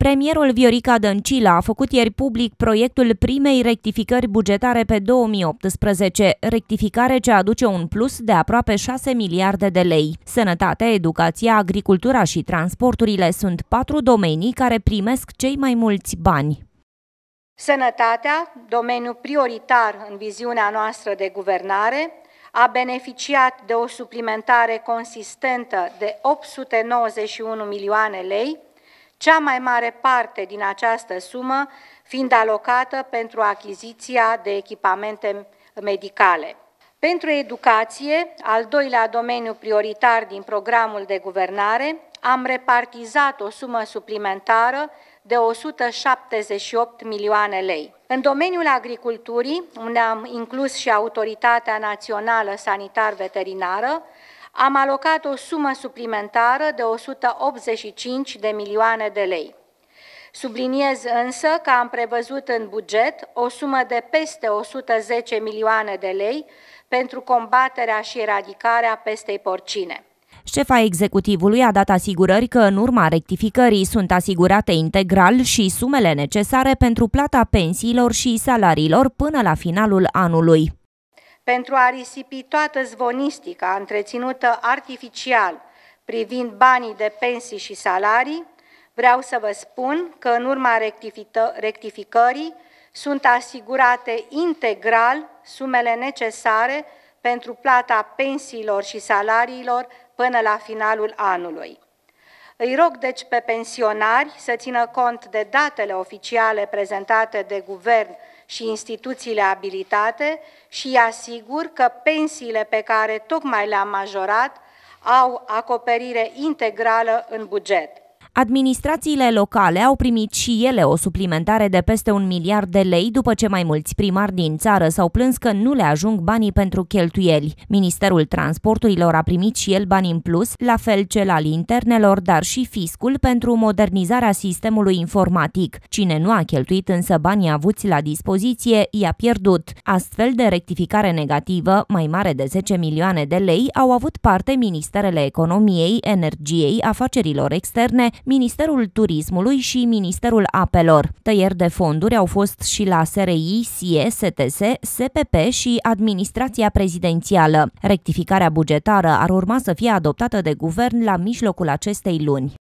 Premierul Viorica Dăncilă a făcut ieri public proiectul primei rectificări bugetare pe 2018, rectificare ce aduce un plus de aproape 6 miliarde de lei. Sănătatea, educația, agricultura și transporturile sunt 4 domenii care primesc cei mai mulți bani. Sănătatea, domeniu prioritar în viziunea noastră de guvernare, a beneficiat de o suplimentare consistentă de 891 milioane lei, cea mai mare parte din această sumă fiind alocată pentru achiziția de echipamente medicale. Pentru educație, al doilea domeniu prioritar din programul de guvernare, am repartizat o sumă suplimentară de 178 milioane lei. În domeniul agriculturii, unde am inclus și Autoritatea Națională Sanitar-Veterinară, am alocat o sumă suplimentară de 185 de milioane de lei. Subliniez însă că am prevăzut în buget o sumă de peste 110 milioane de lei pentru combaterea și eradicarea pestei porcine. Șefa executivului a dat asigurări că în urma rectificării sunt asigurate integral și sumele necesare pentru plata pensiilor și salariilor până la finalul anului. Pentru a risipi toată zvonistica întreținută artificial privind banii de pensii și salarii, vreau să vă spun că în urma rectificării sunt asigurate integral sumele necesare pentru plata pensiilor și salariilor până la finalul anului. Îi rog deci pe pensionari să țină cont de datele oficiale prezentate de guvern și instituțiile abilitate și îi asigur că pensiile pe care tocmai le-am majorat au acoperire integrală în buget. Administrațiile locale au primit și ele o suplimentare de peste 1 miliard de lei după ce mai mulți primari din țară s-au plâns că nu le ajung banii pentru cheltuieli. Ministerul Transporturilor a primit și el bani în plus, la fel cel al internelor, dar și fiscul pentru modernizarea sistemului informatic. Cine nu a cheltuit însă banii avuți la dispoziție, i-a pierdut. Astfel de rectificare negativă, mai mare de 10 milioane de lei, au avut parte Ministerele Economiei, Energiei, Afacerilor Externe, Ministerul Turismului și Ministerul Apelor. Tăieri de fonduri au fost și la SRI, SIE, STS, SPP și Administrația Prezidențială. Rectificarea bugetară ar urma să fie adoptată de guvern la mijlocul acestei luni.